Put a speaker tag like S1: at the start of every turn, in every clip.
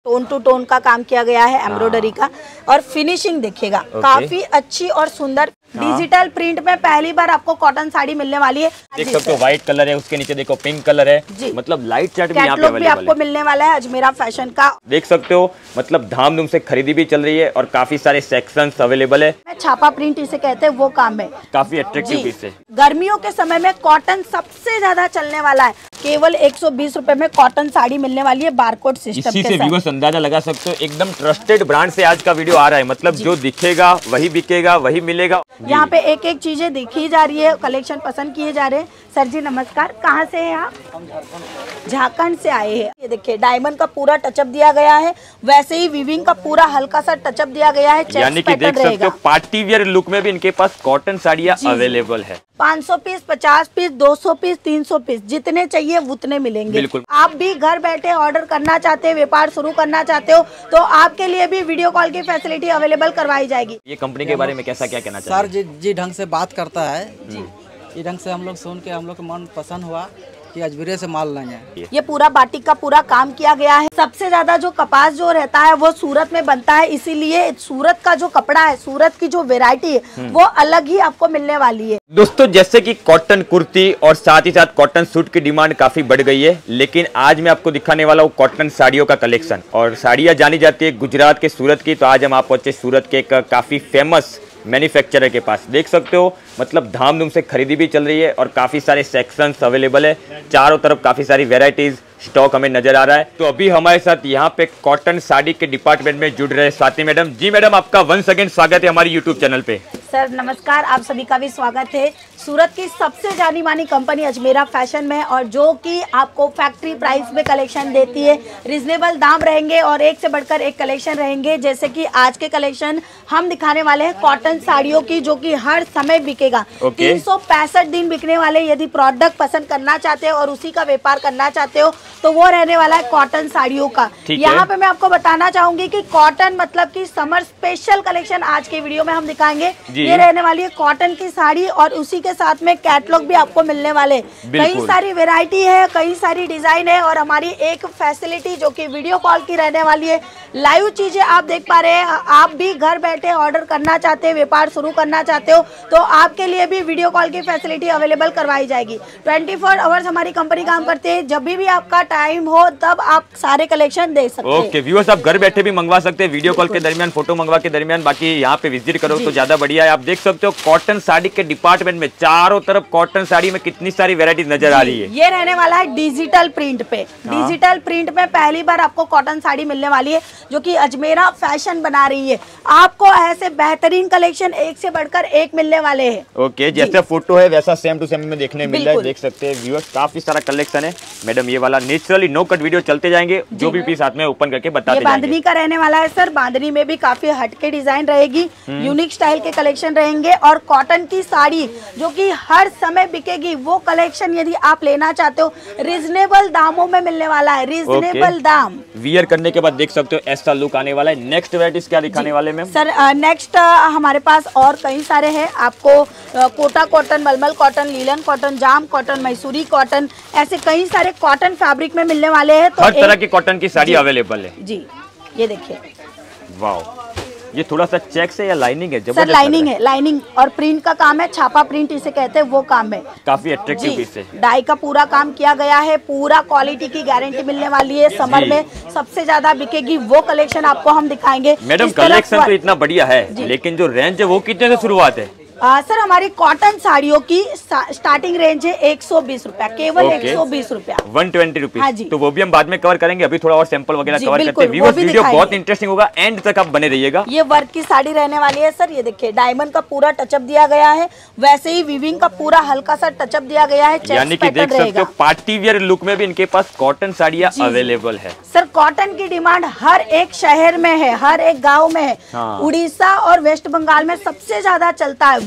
S1: Tone to tone का काम किया गया है एम्ब्रॉयडरी का, और फिनिशिंग देखिएगा काफी अच्छी और सुंदर। डिजिटल प्रिंट में पहली बार आपको कॉटन साड़ी मिलने वाली है।
S2: देख सकते हो व्हाइट कलर है, उसके नीचे देखो पिंक कलर है, मतलब लाइट चार्ट भी यहाँ पे अवेलेबल है।
S1: आपको मिलने वाला है अजमेरा फैशन का,
S2: देख सकते हो, मतलब धाम से खरीदी भी चल रही है और काफी सारे सेक्शंस अवेलेबल है।
S1: छापा प्रिंट इसे कहते हैं, वो काम है
S2: काफी अट्रैक्टिव पीस है।
S1: गर्मियों के समय में कॉटन सबसे ज्यादा चलने वाला है। केवल 120 रुपए में कॉटन साड़ी मिलने वाली है बारकोड सिस्टम
S2: इसी से व्यूअर्स अंदाजा लगा सकते हो, एकदम ट्रस्टेड ब्रांड से आज का वीडियो आ रहा है। मतलब जो दिखेगा वही बिकेगा, वही मिलेगा।
S1: यहाँ पे एक एक चीजें दिखी जा रही है, कलेक्शन पसंद किए जा रहे हैं। सर जी नमस्कार, कहाँ से हैं आप? झारखंड से आए हैं। ये देखिए डायमंड का पूरा टचअप दिया गया है, वैसे ही वीविंग का पूरा हल्का सा टचअप दिया गया है।
S2: यानी कि देख सकते हो पार्टी वियर लुक में भी इनके पास कॉटन साड़ियाँ अवेलेबल है।
S1: 500 पीस, 50 पीस, 200 पीस, 300 पीस, जितने चाहिए उतने मिलेंगे।
S2: बिल्कुल।
S1: आप भी घर बैठे ऑर्डर करना चाहते हैं, व्यापार शुरू करना चाहते हो, तो आपके लिए भी वीडियो कॉल की फैसिलिटी अवेलेबल करवाई जाएगी।
S2: ये कंपनी के बारे में कैसा क्या कहना चाहिए?
S3: सर जी ढंग से बात करता है जी, ये ढंग से हम लोग सुन के हम लोग को मन पसंद हुआ कि अजमेर से माल लाएंगे।
S1: ये पूरा बाटिक का पूरा काम किया गया है। सबसे ज्यादा जो कपास जो रहता है वो सूरत में बनता है, इसीलिए सूरत का जो कपड़ा है, सूरत की जो वैरायटी है वो अलग ही आपको मिलने वाली है।
S2: दोस्तों जैसे कि कॉटन कुर्ती और साथ ही साथ कॉटन सूट की डिमांड काफी बढ़ गई है, लेकिन आज मैं आपको दिखाने वाला हूँ कॉटन साड़ियों का कलेक्शन। और साड़ियाँ जानी जाती है गुजरात के सूरत की, तो आज हम आप पहुंचे सूरत के एक काफी फेमस मैन्युफैक्चरर के पास। देख सकते हो, मतलब धाम से खरीदी भी चल रही है और काफी सारे सेक्शंस अवेलेबल है। चारों तरफ काफी सारी वेराइटीज स्टॉक हमें नजर आ रहा है। तो अभी हमारे साथ यहाँ पे कॉटन साड़ी के डिपार्टमेंट में जुड़ रहे स्वाति मैडम जी। मैडम आपका वंस अगेन स्वागत है हमारी यूट्यूब चैनल पे।
S1: सर नमस्कार, आप सभी का भी स्वागत है सूरत की सबसे जानी मानी कंपनी अजमेरा फैशन में, और जो कि आपको फैक्ट्री प्राइस में कलेक्शन देती है। रिजनेबल दाम रहेंगे और एक से बढ़कर एक कलेक्शन रहेंगे। जैसे कि आज के कलेक्शन हम दिखाने वाले हैं कॉटन साड़ियों की, जो कि हर समय बिकेगा। 365 दिन बिकने वाले। यदि प्रोडक्ट पसंद करना चाहते हो और उसी का व्यापार करना चाहते हो तो वो रहने वाला है कॉटन साड़ियों का। यहाँ पे मैं आपको बताना चाहूंगी कि कॉटन मतलब कि समर स्पेशल कलेक्शन आज के वीडियो में हम दिखाएंगे। ये रहने वाली है कॉटन की साड़ी, और उसी के साथ में कैटलॉग भी आपको मिलने वाले। कई सारी वेरायटी है, कई सारी डिजाइन है, और हमारी एक फैसिलिटी जो कि वीडियो कॉल की रहने वाली है। लाइव चीजें आप देख पा रहे हैं। आप भी घर बैठे ऑर्डर करना चाहते हैं, व्यापार शुरू करना चाहते हो, तो आपके लिए भी वीडियो कॉल की फैसिलिटी अवेलेबल करवाई जाएगी। 24 आवर्स हमारी कंपनी काम करती है। जब भी आपका टाइम हो तब आप सारे कलेक्शन देख सकते हैं।
S2: ओके व्यूअर्स, आप घर बैठे भी मंगवा सकते हैं वीडियो कॉल के दरमियान, फोटो मंगवा के दरमियान। बाकी यहाँ पे विजिट करो तो ज्यादा बढ़िया है। आप देख सकते हो कॉटन साड़ी के डिपार्टमेंट में चारों तरफ कॉटन साड़ी में कितनी सारी वेरायटी नजर आ रही है।
S1: ये रहने वाला है डिजिटल प्रिंट पे। डिजिटल प्रिंट में पहली बार आपको कॉटन साड़ी मिलने वाली है, जो कि अजमेरा फैशन बना रही है। आपको ऐसे बेहतरीन कलेक्शन एक से बढ़कर एक मिलने वाले हैं।
S2: ओके, जैसा फोटो है वैसा सेम टू सेम में देखने मिल रहा है। देख सकते हैं व्यूअर्स, काफी सारा कलेक्शन है। मैडम ये वाला नेचुरली नो कट वीडियो चलते जाएंगे, जो भी पीस हाथ में ओपन करके बताते जाएंगे।
S1: बांधनी का रहने वाला है सर। बांधनी में भी काफी हटके डिजाइन रहेगी, यूनिक स्टाइल के कलेक्शन रहेंगे, और कॉटन की साड़ी जो कि हर समय बिकेगी, वो कलेक्शन यदि आप लेना चाहते हो रिजनेबल दामों में मिलने वाला है। रिजनेबल दाम।
S2: वियर करने के बाद देख सकते हो ऐसा लुक आने वाला है। नेक्स्ट वेराइटीज क्या दिखाने वाले मैम?
S1: सर नेक्स्ट हमारे पास और कई सारे हैं। आपको कोटा कॉटन, मलमल कॉटन, लीलन कॉटन, जाम कॉटन, मैसूरी कॉटन, ऐसे कई सारे कॉटन फैब्रिक में मिलने वाले हैं। तो
S2: हर तरह की कॉटन की साड़ी अवेलेबल है
S1: जी। ये देखिए,
S2: वाह, ये थोड़ा सा चेक से या लाइनिंग है?
S1: सर लाइनिंग है, लाइनिंग और प्रिंट का काम है। छापा प्रिंट इसे कहते हैं, वो काम है।
S2: काफी अट्रैक्टिव पीस है।
S1: डाई का पूरा काम किया गया है। पूरा क्वालिटी की गारंटी मिलने वाली है। समर में सबसे ज्यादा बिकेगी वो कलेक्शन आपको हम दिखाएंगे।
S2: मैडम कलेक्शन तो इतना बढ़िया है, लेकिन जो रेंज है वो कितने से शुरुआत है?
S1: सर हमारी कॉटन साड़ियों की स्टार्टिंग रेंज है 120 रुपया, केवल 120 रुपया,
S2: 120 रुपीज।
S1: हाँ जी।
S2: तो वो भी हम बाद में कवर करेंगे, अभी थोड़ा और सैंपल वगैरह कवर करते हैं। वीडियो बहुत इंटरेस्टिंग होगा, एंड तक आप बने रहिएगा।
S1: ये वर्क की साड़ी रहने वाली है सर। ये देखिए डायमंड का पूरा टचअप दिया गया है, वैसे ही वीविंग का पूरा हल्का सा टचअप दिया गया है।
S2: यानी कि देख सकते हो पार्टी वियर लुक में भी इनके पास कॉटन साड़ियाँ अवेलेबल है।
S1: सर कॉटन की डिमांड हर एक शहर में है, हर एक गाँव में है। उड़ीसा और वेस्ट बंगाल में सबसे ज्यादा चलता है,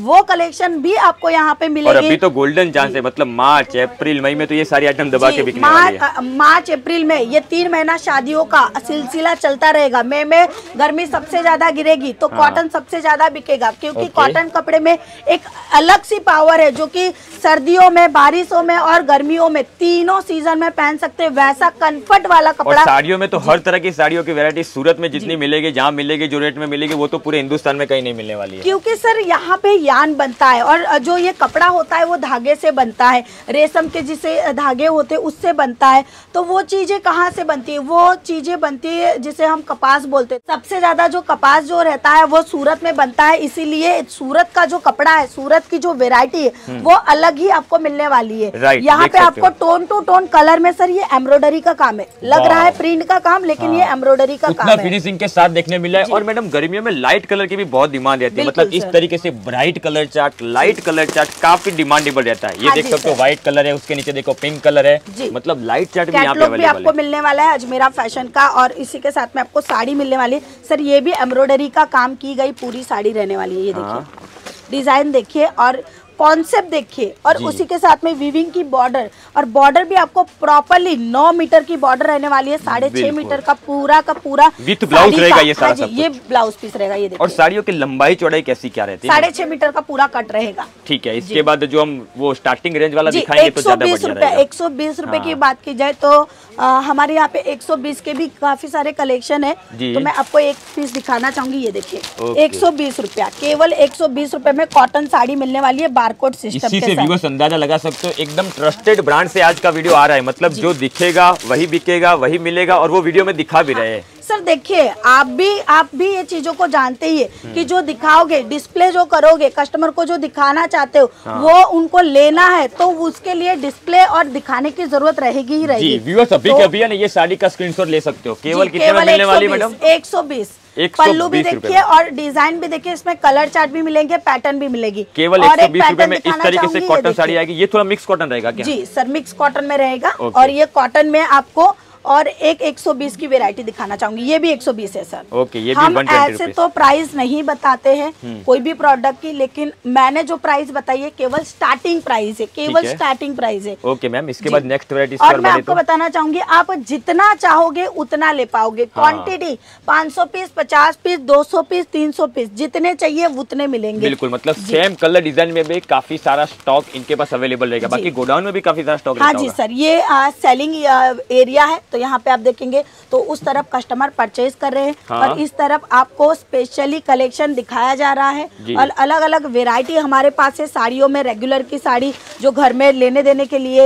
S1: वो कलेक्शन भी आपको यहाँ पे
S2: और
S1: मिलेगी।
S2: अभी तो गोल्डन चांस है, मतलब मार्च अप्रैल मई में तो ये सारी आइटम दबा के बिकने वाली है।
S1: मार्च अप्रैल में ये 3 महीना शादियों का सिलसिला चलता रहेगा। मई में गर्मी सबसे ज्यादा गिरेगी तो कॉटन सबसे ज्यादा बिकेगा, क्योंकि कॉटन कपड़े में एक अलग सी पावर है जो कि सर्दियों में, बारिशों में और गर्मियों में तीनों सीजन में पहन सकते हैं, वैसा कंफर्ट वाला कपड़ा।
S2: और साड़ियों में तो हर तरह की साड़ियों की वैरायटी सूरत में जितनी मिलेगी, जहाँ मिलेगी, जो रेट में मिलेगी, वो तो पूरे हिंदुस्तान में कहीं नहीं मिलने वाली है।
S1: क्योंकि सर यहाँ पे यान बनता है और जो ये कपड़ा होता है वो धागे से बनता है, रेशम के जिसे धागे होते हैं उससे बनता है। तो वो चीजें कहाँ से बनती है? वो चीजें बनती है जिसे हम कपास बोलते हैं। सबसे ज्यादा जो कपास जो रहता है वो सूरत में बनता है, इसीलिए सूरत का जो कपड़ा है, सूरत की जो वेरायटी है वो अलग ही आपको मिलने वाली है। यहाँ पे आपको टोन टू टोन कलर में सर ये एम्ब्रॉयडरी का काम है, लग रहा है प्रिंट का काम, लेकिन ये एम्ब्रॉयडरी का काम है।
S2: फिनिशिंग के साथ देखने मिला है। और मैडम गर्मियों में लाइट कलर की भी बहुत डिमांड रहती है, मतलब इस तरीके से bright colour chart, light colour chart काफी डिमांडेबल रहता है। ये देख सकते हो व्हाइट कलर है, उसके नीचे देखो पिंक कलर है, मतलब लाइट चार्ट भी यहाँ पे अवेलेबल है।
S1: आपको मिलने वाला है अजमेरा फैशन का, और इसी के साथ में आपको साड़ी मिलने वाली है। सर ये भी एम्ब्रॉयडरी का काम की गई पूरी साड़ी रहने वाली है। ये देखिए डिजाइन देखिए और कॉन्सेप्ट देखिए, और उसी के साथ में वीविंग की बॉर्डर, और बॉर्डर भी आपको प्रॉपर्ली 9 मीटर की बॉर्डर रहने वाली है, 6.5 मीटर का पूरा
S2: विथ ब्लाउज रहेगा ये सारा सब।
S1: ये ब्लाउज पीस रहेगा। ये देखिए।
S2: और साड़ियों की लंबाई चौड़ाई कैसी क्या रहती है?
S1: 6.5 मीटर का पूरा कट रहेगा।
S2: ठीक है, इसके बाद जो हम वो स्टार्टिंग रेंज वाला दिखाएंगे तो ज्यादा बढ़िया रहेगा।
S1: 120 रुपए की बात की जाए तो हमारे यहाँ पे 120 के भी काफी सारे कलेक्शन है, तो मैं आपको एक पीस दिखाना चाहूंगी। ये देखिए 120 रुपया, केवल 120 रुपए में कॉटन साड़ी मिलने वाली है बारकोड सिस्टम के साथ।
S2: व्यूअर्स अंदाजा लगा सकते हो, एकदम ट्रस्टेड ब्रांड से आज का वीडियो आ रहा है, मतलब जो दिखेगा वही बिकेगा, वही मिलेगा, और वो वीडियो में दिखा भी रहे हैं।
S1: सर देखिए आप भी ये चीजों को जानते ही है कि जो दिखाओगे, डिस्प्ले जो करोगे, कस्टमर को जो दिखाना चाहते हो वो उनको लेना है, तो उसके लिए डिस्प्ले और दिखाने की जरूरत रहेगी ही रहेगी।
S2: व्यूअर्स अभी के अभी ये साड़ी का स्क्रीनशॉट ले सकते हो, केवल कितने में मिलने वाली मैडम?
S1: 120। पल्लू भी देखिए और डिजाइन भी देखिए, इसमें कलर चार्ट भी मिलेंगे, पैटर्न भी मिलेगी।
S2: केवल 120 रुपए में इस तरीके से कॉटन साड़ी आएगी। ये थोड़ा मिक्स कॉटन रहेगा क्या?
S1: जी सर, मिक्स कॉटन में रहेगा। और ये कॉटन में आपको और एक 120 की वैरायटी दिखाना चाहूंगी। ये भी 120 है सर।
S2: ओके, ये भी
S1: हम
S2: 120
S1: ऐसे तो प्राइस नहीं बताते हैं कोई भी प्रोडक्ट की, लेकिन मैंने जो प्राइस बताई है केवल स्टार्टिंग प्राइस है, केवल स्टार्टिंग प्राइस है।
S2: ओके मैम, इसके बाद नेक्स्ट वैरायटी
S1: और मैं आपको बताना चाहूंगी, आप जितना चाहोगे उतना ले पाओगे। Quantity 500 piece, 50 piece, 200 piece, 300 piece, जितने चाहिए उतने मिलेंगे।
S2: बिल्कुल, मतलब सेम कलर डिजाइन में भी काफी सारा स्टॉक इनके पास अवेलेबल रहेगा। बाकी गोडाउन में भी काफी सारा स्टॉक।
S1: हाँ जी सर, ये सेलिंग एरिया है, तो यहाँ पे आप देखेंगे तो उस तरफ कस्टमर परचेज कर रहे हैं और इस तरफ आपको स्पेशली कलेक्शन दिखाया जा रहा है। और अलग अलग वेरायटी हमारे पास है साड़ियों में। रेगुलर की साड़ी जो घर में लेने देने के लिए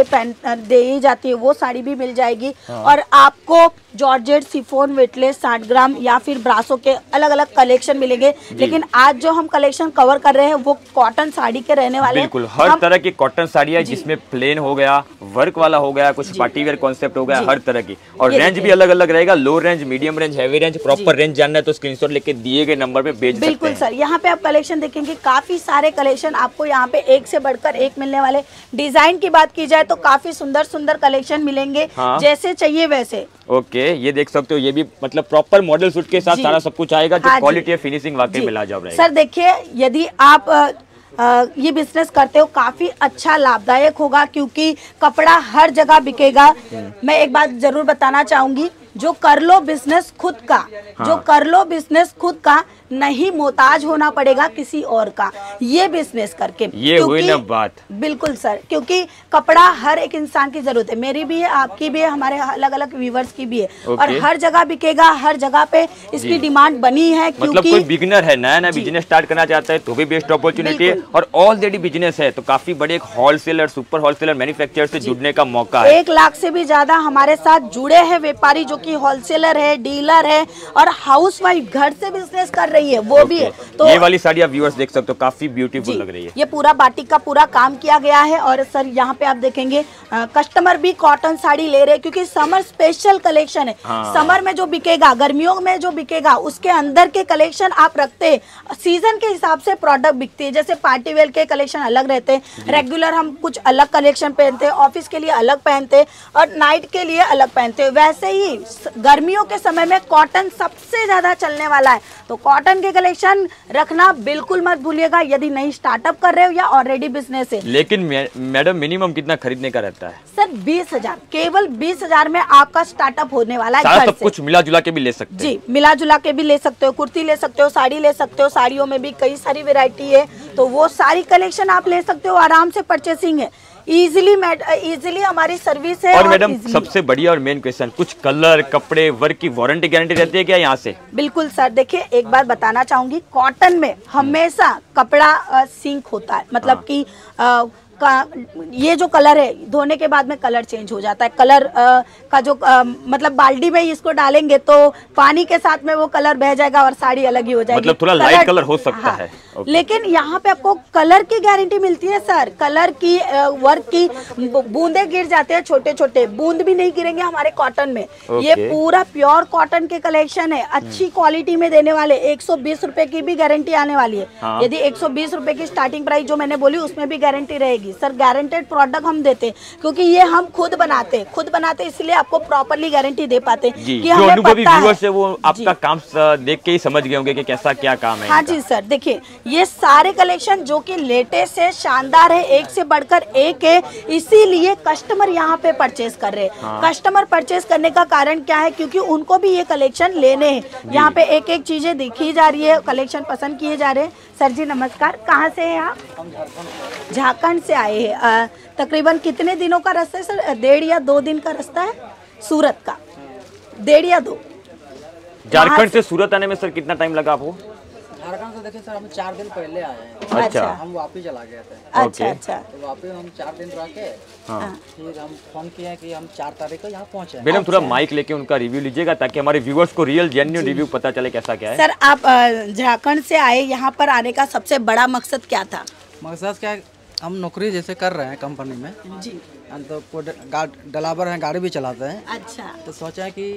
S1: दी जाती है वो साड़ी भी मिल जाएगी। और आपको जॉर्जेट, शिफॉन, वेटलेस, 60 ग्राम या फिर ब्रासो के अलग अलग कलेक्शन मिलेंगे। लेकिन आज जो हम कलेक्शन कवर कर रहे हैं वो कॉटन साड़ी के रहने वाले हैं।
S2: बिल्कुल, हर तरह की कॉटन साड़ी है, जिसमें प्लेन हो गया, वर्क वाला हो गया, कुछ पार्टी वेयर कॉन्सेप्ट हो गया, हर तरह की। और रेंज भी अलग अलग रहेगा, low range, medium range, heavy range. Proper range जानना है तो स्क्रीनशॉट लेके दिए गए नंबर पे भेज सकते हैं।
S1: बिल्कुल सर, यहाँ पे आप कलेक्शन देखेंगे, काफी सारे कलेक्शन आपको यहाँ पे एक से बढ़कर एक मिलने वाले। डिजाइन की बात की जाए तो काफी सुंदर सुंदर कलेक्शन मिलेंगे, जैसे चाहिए वैसे।
S2: ओके, ये देख सकते हो, ये भी मतलब प्रॉपर मॉडल सूट के साथ सारा सब कुछ आएगा, जो क्वालिटी है, फिनिशिंग वाकई में लाजवाब रहेगा।
S1: सर देखिए, यदि आप ये बिजनेस करते हो काफी अच्छा लाभदायक होगा, क्योंकि कपड़ा हर जगह बिकेगा। मैं एक बात जरूर बताना चाहूंगी, जो कर लो बिजनेस खुद का, जो कर लो बिजनेस खुद का, नहीं मोहताज होना पड़ेगा किसी और का ये बिजनेस करके।
S2: ये हुई ना बात।
S1: बिल्कुल सर, क्योंकि कपड़ा हर एक इंसान की जरूरत है, मेरी भी है, आपकी भी है, हमारे अलग अलग व्यूवर्स की भी है। और हर जगह बिकेगा, हर जगह पे इसकी डिमांड बनी है।
S2: मतलब कोई बिगिनर है, नया बिजनेस स्टार्ट करना चाहता है तो भी बेस्ट अपॉर्चुनिटी है। और ऑलरेडी बिजनेस है तो काफी बड़े एक होलसेलर, सुपर होलसेलर, मैन्युफैक्चरर से जुड़ने का मौका है।
S1: 1 लाख से भी ज्यादा हमारे साथ जुड़े हैं व्यापारी, जो कि होलसेलर है, डीलर है और हाउसवाइफ घर से बिजनेस कर रही है, वो भी है। तो
S2: ये वाली साड़ी आप व्यूअर्स देख सकते हो, काफी ब्यूटीफुल लग रही है।
S1: ये पूरा बाटिक का पूरा काम किया गया है। और सर यहाँ पे आप देखेंगे कस्टमर भी कॉटन साड़ी ले रहे हैं, क्योंकि समर स्पेशल कलेक्शन है। समर में जो बिकेगा, गर्मियों में जो बिकेगा, उसके अंदर के कलेक्शन आप रखते हैं। सीजन के हिसाब से प्रोडक्ट बिकती है, जैसे पार्टी वेयर के कलेक्शन अलग रहते हैं, रेगुलर हम कुछ अलग कलेक्शन पहनते हैं, ऑफिस के लिए अलग पहनते हैं और नाइट के लिए अलग पहनते हैं। वैसे ही गर्मियों के समय में कॉटन सबसे ज़्यादा चलने वाला है, तो कॉटन के कलेक्शन रखना बिल्कुल मत भूलिएगा यदि नहीं स्टार्टअप कर रहे हो या ऑलरेडी बिजनेस है।
S2: लेकिन मैडम मिनिमम कितना खरीदने का रहता है?
S1: सर 20,000, केवल 20,000 में आपका स्टार्टअप होने वाला है।
S2: सारा
S1: घर
S2: सब
S1: से
S2: कुछ मिला जुला के भी ले सकते हैं?
S1: जी, मिला जुला के भी ले सकते हो, कुर्ती ले सकते हो, साड़ी ले सकते हो, साड़ियों में भी कई सारी वैरायटी है, तो वो सारी कलेक्शन आप ले सकते हो, आराम से परचेसिंग है, इजीली हमारी सर्विस है।
S2: और मैडम सबसे बढ़िया और मेन क्वेश्चन, कुछ कलर कपड़े वर्क की वारंटी गारंटी रहती है क्या यहाँ से?
S1: बिल्कुल सर, देखिए एक बार बताना चाहूंगी, कॉटन में हमेशा कपड़ा सिंक होता है, मतलब कि ये जो कलर है धोने के बाद में कलर चेंज हो जाता है, कलर का जो मतलब बाल्टी में इसको डालेंगे तो पानी के साथ में वो कलर बह जाएगा और साड़ी अलग ही हो जाएगी,
S2: मतलब थोड़ा लाइट कलर हो सकता है।
S1: लेकिन यहाँ पे आपको कलर की गारंटी मिलती है सर, कलर की वर्क की बूंदे गिर जाते हैं, छोटे छोटे बूंद भी नहीं गिरेंगे हमारे कॉटन में। ये पूरा प्योर कॉटन के कलेक्शन है, अच्छी क्वालिटी में देने वाले, 120 रुपए की भी गारंटी आने वाली है। यदि 120 रुपए की स्टार्टिंग प्राइस जो मैंने बोली उसमें भी गारंटी रहेगी सर। गारंटेड प्रोडक्ट हम देते हैं क्योंकि ये हम खुद बनाते इसलिए आपको प्रॉपरली गारंटी दे पाते हैं कि हमें
S2: अनुभवी
S1: पता
S2: व्यूअर्स है वो आपका काम देख के ही समझ गए होंगे कि कैसा क्या काम है।
S1: हाँ जी सर, देखिए ये सारे कलेक्शन जो कि लेटेस्ट है, शानदार है, एक से बढ़कर एक है, इसीलिए कस्टमर यहाँ पे परचेज कर रहे हैं। कस्टमर परचेज करने का कारण क्या है? क्योंकि उनको भी ये कलेक्शन लेने हैं। यहाँ पे एक एक चीजें दिखी जा रही है, कलेक्शन पसंद किए जा रहे हैं। सर जी नमस्कार, कहाँ से हैं आप? झारखंड से आए हैं। तकरीबन कितने दिनों का रास्ता है सर? 1.5 या 2 दिन का रास्ता है सूरत का? 1.5 या 2।
S2: झारखंड से सूरत आने में सर कितना टाइम लगा आपको?
S3: झारखंड से देखिए सर, हम 4 दिन पहले आए हैं।
S2: अच्छा,
S3: हम वापिस चला गए थे।
S1: अच्छा अच्छा,
S3: तो वापिस हम 4 दिन रह के फिर हम फोन किया कि हम 4 तारीख को यहाँ पहुँचे।
S2: मैडम थोड़ा माइक लेके उनका रिव्यू लीजिएगा ताकि हमारे व्यूअर्स को रियल जेन्युइन रिव्यू पता चले कैसा क्या है।
S1: सर आप झारखंड से आए, यहाँ पर आने का सबसे बड़ा मकसद क्या था?
S3: मकसद क्या है, हम नौकरी जैसे कर रहे हैं कंपनी में
S1: जी,
S3: तो ड्राइवर हैं, गाड़ी भी चलाते हैं।
S1: अच्छा,
S3: तो सोचा कि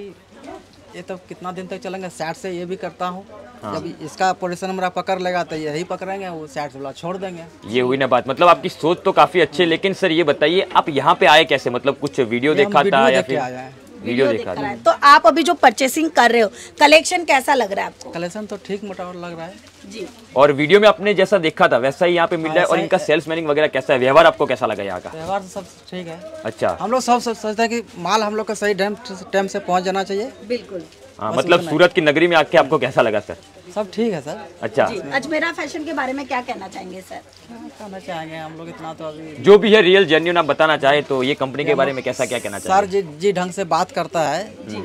S3: ये तो कितना दिन तक चलेंगे, साइड से ये भी करता हूँ। जब इसका पोजीशन हमारा पकड़ लेगा तो यही पकड़ेंगे, वो साइड से छोड़ देंगे।
S2: ये हुई ना बात, मतलब आपकी सोच तो काफी अच्छी है। लेकिन सर ये बताइए आप यहाँ पे आए कैसे? मतलब कुछ वीडियो देखा था या फिर वीडियो देखा था?
S1: तो आप अभी जो परचेसिंग कर रहे हो, कलेक्शन कैसा लग रहा है आपको?
S3: कलेक्शन तो ठीक मोटा लग रहा है
S1: जी।
S2: और वीडियो में आपने जैसा देखा था वैसा ही यहाँ पे मिल रहा है। और इनका सेल्स मैनिंग वगैरह कैसा है, व्यवहार आपको कैसा लगा यहाँ का?
S3: व्यवहार सब ठीक है।
S2: अच्छा,
S3: हम लोग सब सोचते हैं कि माल हम लोग का सही टाइम से पहुँच जाना चाहिए।
S1: बिल्कुल।
S2: हाँ, मतलब सूरत की नगरी में आके आपको कैसा लगा सर?
S3: सब ठीक है सर।
S2: अच्छा,
S1: अजमेरा फैशन के बारे में क्या कहना चाहेंगे सर?
S3: कहना चाहेंगे हम लोग इतना तो अभी
S2: जो भी है रियल जेन्युइन आप बताना चाहे तो ये कंपनी के बारे में कैसा क्या कहना
S3: सर?
S2: चाहिए?
S3: जी ढंग से बात करता है,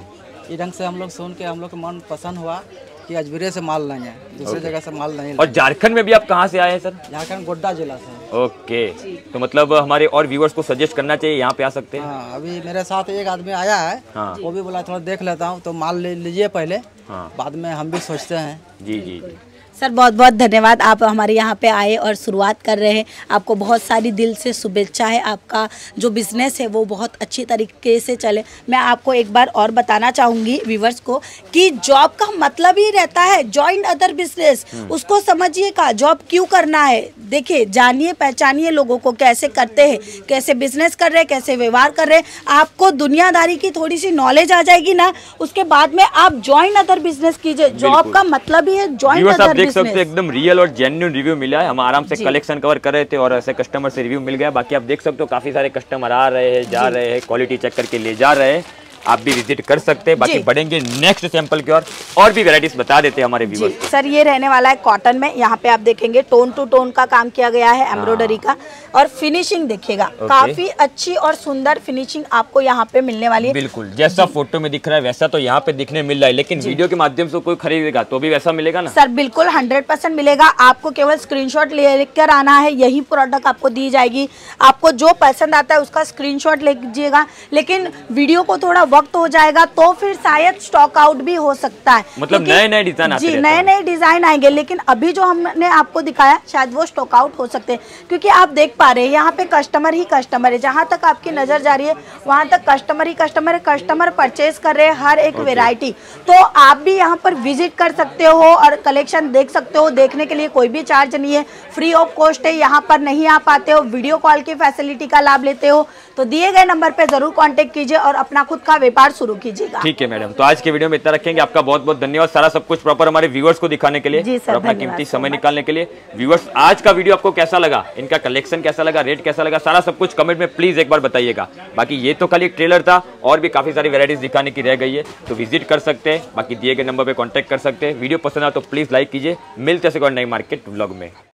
S3: ये ढंग से हम लोग सुन के हम लोग को मन पसंद हुआ कि अजमेरे से माल लेंगे, दूसरी जगह से माल नहीं।
S2: और झारखंड में भी आप कहाँ से आए हैं सर?
S3: झारखंड गोड्डा जिला से।
S2: ओके, तो मतलब हमारे और व्यूअर्स को सजेस्ट करना चाहिए यहाँ पे आ सकते हैं।
S3: हाँ, अभी मेरे साथ एक आदमी आया है, वो भी बोला थोड़ा देख लेता हूँ, तो माल ले लीजिए पहले, बाद में हम भी सोचते हैं।
S2: जी जी जी
S1: सर बहुत बहुत धन्यवाद, आप हमारे यहाँ पे आए और शुरुआत कर रहे हैं। आपको बहुत सारी दिल से शुभेच्छा है, आपका जो बिज़नेस है वो बहुत अच्छी तरीके से चले। मैं आपको एक बार और बताना चाहूँगी व्यूवर्स को कि जॉब का मतलब ही रहता है जॉइन अदर बिजनेस। उसको समझिएगा, जॉब क्यों करना है। देखिए, जानिए पहचानिए लोगों को, कैसे करते हैं, कैसे बिजनेस कर रहे हैं, कैसे व्यवहार कर रहे हैं। आपको दुनियादारी की थोड़ी सी नॉलेज आ जाएगी ना, उसके बाद में आप जॉइन अदर बिजनेस कीजिए। जॉब का मतलब ही है जॉइन अदर।
S2: देख सकते हैं एकदम रियल और जेन्युइन रिव्यू मिला है। हम आराम से कलेक्शन कवर कर रहे थे और ऐसे कस्टमर से रिव्यू मिल गया। बाकी आप देख सकते हो काफी सारे कस्टमर आ रहे हैं, जा रहे हैं, क्वालिटी चेक करके ले जा रहे हैं। आप भी विजिट कर सकते हैं। बाकी बढ़ेंगे नेक्स्ट सैंपल की और भी वैरायटीज बता देते हैं हमारे व्यूअर्स को।
S1: सर ये रहने वाला है कॉटन में, यहाँ पे आप देखेंगे टोन टू टोन का काम किया गया है, एम्ब्रॉयडरी का। और फिनिशिंग देखिएगा, काफी अच्छी और सुंदर फिनिशिंग आपको यहाँ पे मिलने वाली है।
S2: बिल्कुल जैसा फोटो में दिख रहा है वैसा तो यहाँ पे दिखने मिल रहा है, लेकिन वीडियो के माध्यम से कोई खरीदेगा तो भी वैसा मिलेगा ना?
S1: सर बिल्कुल 100% मिलेगा। आपको केवल स्क्रीनशॉट लेकर आना है, यही प्रोडक्ट आपको दी जाएगी। आपको जो पसंद आता है उसका स्क्रीनशॉट ले लीजिएगा, लेकिन वीडियो को थोड़ा वक्त हो जाएगा तो फिर शायद स्टॉक आउट भी हो सकता है।
S2: मतलब नए नए डिजाइन आते
S1: जी, नए नए डिजाइन आएंगे, लेकिन अभी जो हमने आपको दिखाया शायद वो स्टॉक आउट हो सकते हैं, क्योंकि आप देख पा रहे हैं यहाँ पे कस्टमर ही कस्टमर है। जहाँ तक आपकी नजर जा रही है वहाँ तक कस्टमर ही कस्टमर है। कस्टमर परचेज कर रहे हैं हर एक वेराइटी। तो आप भी यहाँ पर विजिट कर सकते हो और कलेक्शन देख सकते हो। देखने के लिए कोई भी चार्ज नहीं है, फ्री ऑफ कॉस्ट है। यहाँ पर नहीं आ पाते हो, वीडियो कॉल की फैसिलिटी का लाभ लेते हो तो दिए गए नंबर पे जरूर कांटेक्ट कीजिए और अपना खुद का व्यापार शुरू कीजिएगा।
S2: ठीक है मैडम, तो आज के वीडियो में इतना रखेंगे। आपका बहुत बहुत धन्यवाद सारा सब कुछ प्रॉपर हमारे व्यूअर्स को दिखाने के लिए
S1: जी सर,
S2: और अपना
S1: धन्यवाद
S2: कीमती
S1: so
S2: समय
S1: much।
S2: निकालने के लिए। व्यूअर्स आज का वीडियो आपको कैसा लगा, इनका कलेक्शन कैसा लगा, रेट कैसा लगा, सारा सब कुछ कमेंट में प्लीज एक बार बताइएगा। बाकी ये तो खाली एक ट्रेलर था, और भी काफी सारी वेराइटीज दिखाने की रह गई है, तो विजिट कर सकते हैं। बाकी दिए गए नंबर पे कांटेक्ट कर सकते हैं। वीडियो पसंद आया तो प्लीज लाइक कीजिए। मिलते हैं नई मार्केट व्लॉग में।